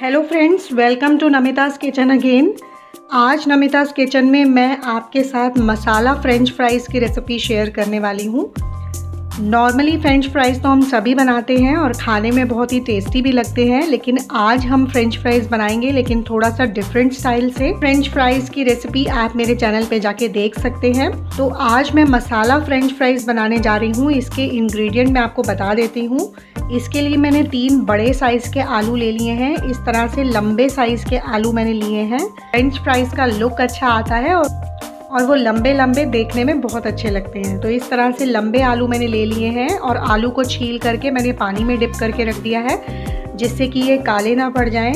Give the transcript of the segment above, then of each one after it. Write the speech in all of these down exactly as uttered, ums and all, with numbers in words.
Hello friends, welcome to Namita's kitchen again. आज Namita's kitchen में मैं आपके साथ मसाला फ्रेंच फ्राइज़ की रेसिपी शेयर करने वाली हूँ। नॉर्मली फ्रेंच फ्राइज़ तो हम सभी बनाते हैं और खाने में बहुत ही टेस्टी भी लगते हैं, लेकिन आज हम फ्रेंच फ्राइज़ बनाएंगे, लेकिन थोड़ा सा डिफरेंट स्टाइल से। फ्रेंच फ्राइज़ की रेसिपी आप मेरे चैनल पे जाके देख सकते हैं। तो आज मैं मसाला फ्रेंच फ्राइज़ बनाने जा रही हूँ। इसके इंग्रेडिएंट मैं आपको बता देती हूँ। इसके लिए मैंने तीन बड़े साइज़ के आलू ले लिए हैं। इस तरह से लंबे साइज़ के आलू मैंने लिए हैं। फ्रेंच फ्राइज़ का लुक अच्छा आता है और और वो लंबे लंबे देखने में बहुत अच्छे लगते हैं। तो इस तरह से लंबे आलू मैंने ले लिए हैं और आलू को छील करके मैंने पानी में डिप करके रख दिया है, जिससे कि ये काले ना पड़ जाएं।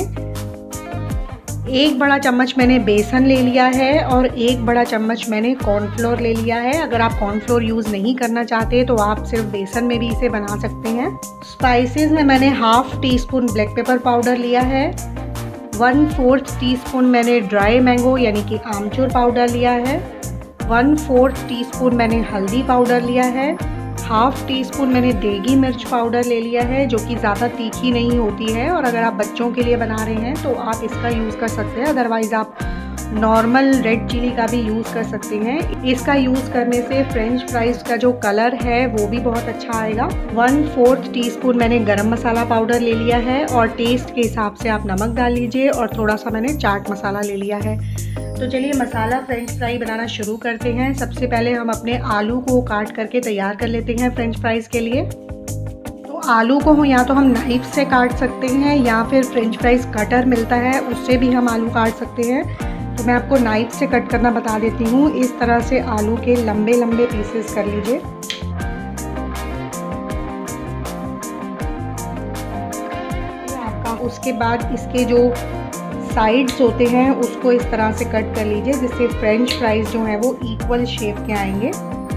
एक बड़ा चम्मच मैंने बेसन ले लिया है और एक बड़ा चम्मच मैंने कॉर्नफ्लोर ले लिया है। अगर आप कॉर्नफ्लोर यूज़ नहीं करना चाहते तो आप सिर्फ बेसन में भी इसे बना सकते हैं। स्पाइसेस में मैंने half teaspoon black pepper powder लिया है। वन फोर्थ टी स्पून मैंने ड्राई मैंगो यानी कि आमचूर पाउडर लिया है। वन फोर्थ टी स्पून मैंने हल्दी पाउडर लिया है। हाफ टी स्पून मैंने देगी मिर्च पाउडर ले लिया है, जो कि ज़्यादा तीखी नहीं होती है, और अगर आप बच्चों के लिए बना रहे हैं तो आप इसका यूज़ कर सकते हैं। अदरवाइज़ आप नॉर्मल रेड चिली का भी यूज़ कर सकते हैं। इसका यूज़ करने से फ्रेंच फ्राइज़ का जो कलर है वो भी बहुत अच्छा आएगा। वन फोर्थ टी स्पून मैंने गरम मसाला पाउडर ले लिया है और टेस्ट के हिसाब से आप नमक डाल लीजिए, और थोड़ा सा मैंने चाट मसाला ले लिया है। तो चलिए मसाला फ्रेंच फ्राई बनाना शुरू करते हैं। सबसे पहले हम अपने आलू को काट करके तैयार कर लेते हैं फ्रेंच फ्राइज़ के लिए। तो आलू को या तो हम नाइफ से काट सकते हैं या फिर फ्रेंच फ्राइज़ कटर मिलता है, उससे भी हम आलू काट सकते हैं। तो मैं आपको नाइफ से कट करना बता देती हूँ। इस तरह से आलू के लंबे लंबे पीसेस कर लीजिए। आपका उसके बाद इसके जो साइड्स होते हैं उसको इस तरह से कट कर लीजिए, जिससे फ्रेंच फ्राइज़ जो हैं वो इक्वल शेप के आएंगे।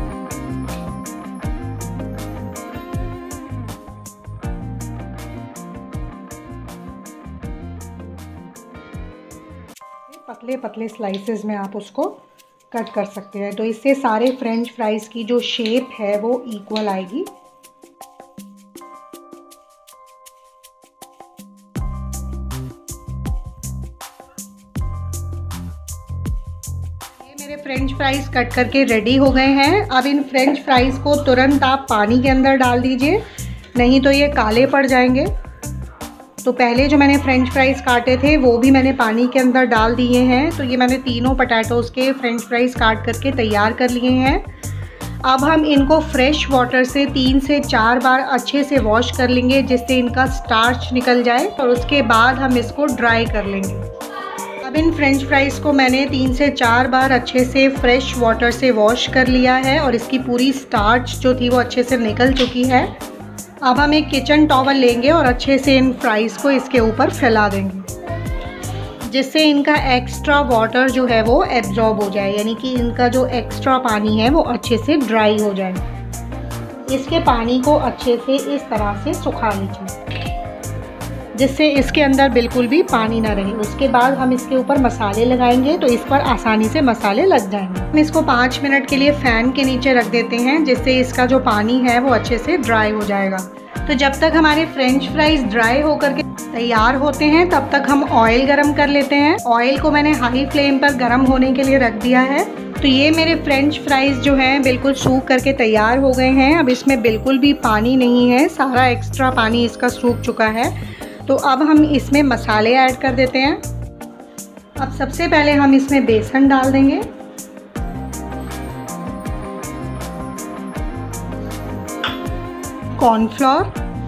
पतले पतले स्लाइसेस में आप उसको कट कर सकते हैं। तो इससे सारे फ्रेंच फ्राइज़ की जो शेप है वो इक्वल आएगी। ये मेरे फ्रेंच फ्राइज़ कट करके रेडी हो गए हैं। अब इन फ्रेंच फ्राइज़ को तुरंत आप पानी के अंदर डाल दीजिए, नहीं तो ये काले पड़ जाएंगे। तो पहले जो मैंने फ्रेंच फ्राइज़ काटे थे वो भी मैंने पानी के अंदर डाल दिए हैं। तो ये मैंने तीनों पोटैटोज़ के फ्रेंच फ्राइज़ काट करके तैयार कर लिए हैं। अब हम इनको फ्रेश वाटर से तीन से चार बार अच्छे से वॉश कर लेंगे, जिससे इनका स्टार्च निकल जाए, और उसके बाद हम इसको ड्राई कर लेंगे। अब इन फ्रेंच फ्राइज़ को मैंने तीन से चार बार अच्छे से फ्रेश वाटर से वॉश कर लिया है और इसकी पूरी स्टार्च जो थी वो अच्छे से निकल चुकी है। अब हम एक किचन टॉवल लेंगे और अच्छे से इन फ्राइज़ को इसके ऊपर फैला देंगे, जिससे इनका एक्स्ट्रा वाटर जो है वो एब्जॉर्ब हो जाए, यानी कि इनका जो एक्स्ट्रा पानी है वो अच्छे से ड्राई हो जाए। इसके पानी को अच्छे से इस तरह से सुखा लीजिए, जिससे इसके अंदर बिल्कुल भी पानी ना रहे। उसके बाद हम इसके ऊपर मसाले लगाएंगे, तो इस पर आसानी से मसाले लग जाएंगे। हम इसको पाँच मिनट के लिए फ़ैन के नीचे रख देते हैं, जिससे इसका जो पानी है वो अच्छे से ड्राई हो जाएगा। तो जब तक हमारे फ्रेंच फ्राइज़ ड्राई होकर के तैयार होते हैं, तब तक हम ऑयल गरम कर लेते हैं। ऑयल को मैंने हाई फ्लेम पर गरम होने के लिए रख दिया है। तो ये मेरे फ्रेंच फ्राइज़ जो हैं बिल्कुल सूख करके तैयार हो गए हैं। अब इसमें बिल्कुल भी पानी नहीं है, सारा एक्स्ट्रा पानी इसका सूख चुका है। तो अब हम इसमें मसाले ऐड कर देते हैं। अब सबसे पहले हम इसमें बेसन डाल देंगे। कॉर्नफ्लोर।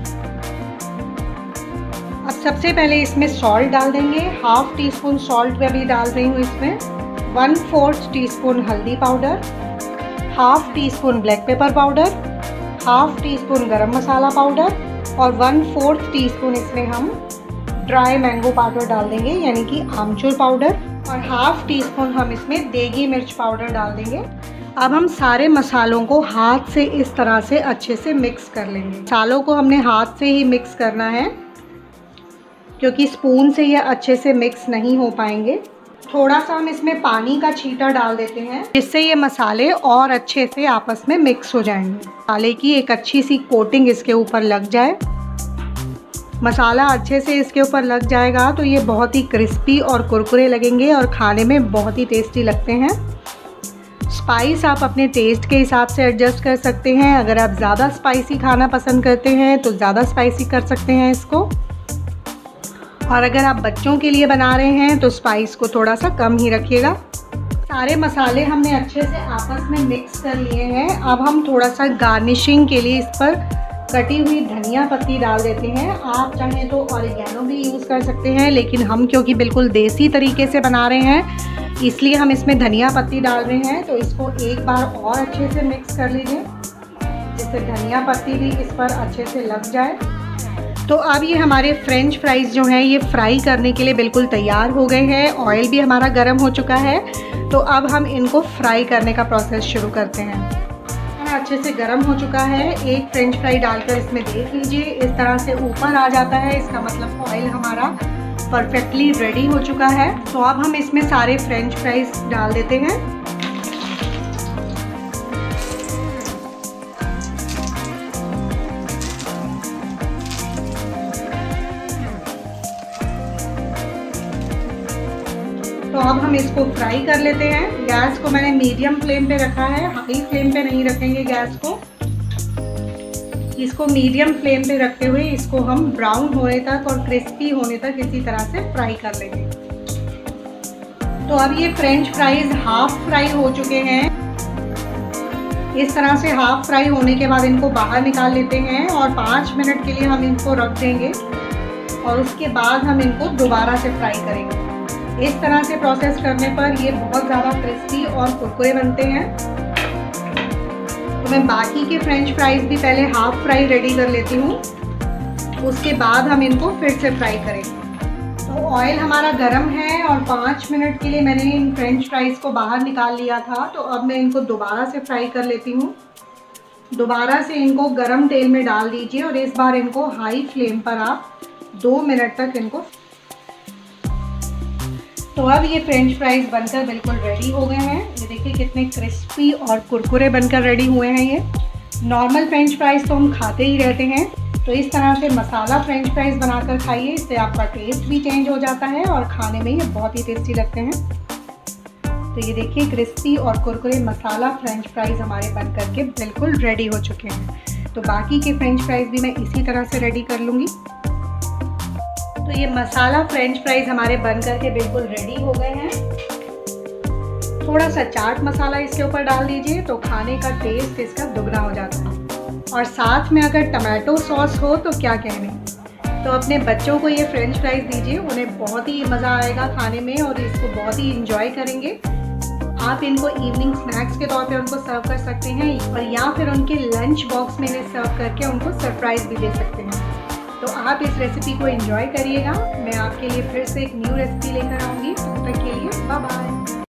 अब सबसे पहले इसमें सॉल्ट डाल देंगे। हाफ टी स्पून सॉल्ट मैं भी डाल रही हूँ इसमें। वन फोर्थ टी स्पून हल्दी powder, half teaspoon black pepper powder, half teaspoon garam masala powder, और वन फोर्थ टी स्पून इसमें हम ड्राई मैंगो पाउडर डाल देंगे, यानी कि आमचूर पाउडर, और हाफ टी स्पून हम इसमें देगी मिर्च पाउडर डाल देंगे। अब हम सारे मसालों को हाथ से इस तरह से अच्छे से मिक्स कर लेंगे। मसालों को हमने हाथ से ही मिक्स करना है, क्योंकि स्पून से ये अच्छे से मिक्स नहीं हो पाएंगे। थोड़ा सा हम इसमें पानी का छींटा डाल देते हैं, जिससे ये मसाले और अच्छे से आपस में मिक्स हो जाएंगे। मसाले की एक अच्छी सी कोटिंग इसके ऊपर लग जाए। मसाला अच्छे से इसके ऊपर लग जाएगा तो ये बहुत ही क्रिस्पी और कुरकुरे लगेंगे और खाने में बहुत ही टेस्टी लगते हैं। स्पाइस आप अपने टेस्ट के हिसाब से एडजस्ट कर सकते हैं। अगर आप ज़्यादा स्पाइसी खाना पसंद करते हैं तो ज़्यादा स्पाइसी कर सकते हैं इसको, और अगर आप बच्चों के लिए बना रहे हैं तो स्पाइस को थोड़ा सा कम ही रखिएगा। सारे मसाले हमने अच्छे से आपस में मिक्स कर लिए हैं। अब हम थोड़ा सा गार्निशिंग के लिए इस पर कटी हुई धनिया पत्ती डाल देते हैं। आप चाहें तो ऑरिगेनो भी यूज़ कर सकते हैं, लेकिन हम क्योंकि बिल्कुल देसी तरीके से बना रहे हैं इसलिए हम इसमें धनिया पत्ती डाल रहे हैं। तो इसको एक बार और अच्छे से मिक्स कर लीजिए जिससे धनिया पत्ती भी इस पर अच्छे से लग जाए। तो अब ये हमारे फ्रेंच फ्राइज़ जो हैं ये फ्राई करने के लिए बिल्कुल तैयार हो गए हैं। ऑयल भी हमारा गर्म हो चुका है। तो अब हम इनको फ्राई करने का प्रोसेस शुरू करते हैं। अच्छे से गर्म हो चुका है। एक फ्रेंच फ्राई डालकर इसमें देख लीजिए, इस तरह से ऊपर आ जाता है, इसका मतलब ऑयल हमारा परफेक्टली रेडी हो चुका है। तो अब हम इसमें सारे फ्रेंच फ्राइज डाल देते हैं। तो अब हम इसको फ्राई कर लेते हैं। गैस को मैंने मीडियम फ्लेम पे रखा है, हाई फ्लेम पे नहीं रखेंगे गैस को। इसको मीडियम फ्लेम पे रखते हुए इसको हम ब्राउन होने तक और क्रिस्पी होने तक इसी तरह से फ्राई कर लेंगे। तो अब ये फ्रेंच फ्राइज हाफ फ्राई हो चुके हैं। इस तरह से हाफ फ्राई होने के बाद इनको बाहर निकाल लेते हैं और पाँच मिनट के लिए हम इनको रख देंगे और उसके बाद हम इनको दोबारा से फ्राई करेंगे। इस तरह से प्रोसेस करने पर ये बहुत ज़्यादा क्रिस्पी और कुरकुरे बनते हैं। तो मैं बाकी के फ्रेंच फ्राइज भी पहले हाफ फ्राई रेडी कर लेती हूँ, उसके बाद हम इनको फिर से फ्राई करेंगे। तो ऑयल हमारा गरम है और पाँच मिनट के लिए मैंने इन फ्रेंच फ्राइज को बाहर निकाल लिया था। तो अब मैं इनको दोबारा से फ्राई कर लेती हूँ। दोबारा से इनको गरम तेल में डाल दीजिए और इस बार इनको हाई फ्लेम पर आप दो मिनट तक इनको। तो अब ये फ्रेंच फ्राइज बनकर बिल्कुल रेडी हो गए हैं। ये देखिए कितने क्रिस्पी और कुरकुरे बनकर रेडी हुए हैं। ये नॉर्मल फ्रेंच फ्राइज तो हम खाते ही रहते हैं, तो इस तरह से मसाला फ्रेंच फ्राइज बनाकर खाइए, इससे आपका टेस्ट भी चेंज हो जाता है और खाने में ये बहुत ही टेस्टी लगते हैं। तो ये देखिए क्रिस्पी और कुरकुरे मसाला फ्रेंच फ्राइज हमारे बनकर के बिल्कुल रेडी हो चुके हैं। तो बाकी के फ्रेंच फ्राइज भी मैं इसी तरह से रेडी कर लूँगी। तो ये मसाला फ्रेंच फ्राइज हमारे बन करके बिल्कुल रेडी हो गए हैं। थोड़ा सा चाट मसाला इसके ऊपर डाल दीजिए तो खाने का टेस्ट इसका दुगना हो जाता है, और साथ में अगर टमाटो सॉस हो तो क्या कहने। तो अपने बच्चों को ये फ्रेंच फ्राइज दीजिए, उन्हें बहुत ही मज़ा आएगा खाने में और इसको बहुत ही इंजॉय करेंगे। आप इनको इवनिंग स्नैक्स के तौर पे उनको सर्व कर सकते हैं, और या फिर उनके लंच बॉक्स में इन्हें सर्व करके उनको सरप्राइज़ भी दे सकते हैं। तो आप इस रेसिपी को एंजॉय करिएगा। मैं आपके लिए फिर से एक न्यू रेसिपी लेकर आऊँगी। तब तक के लिए बाय बाय।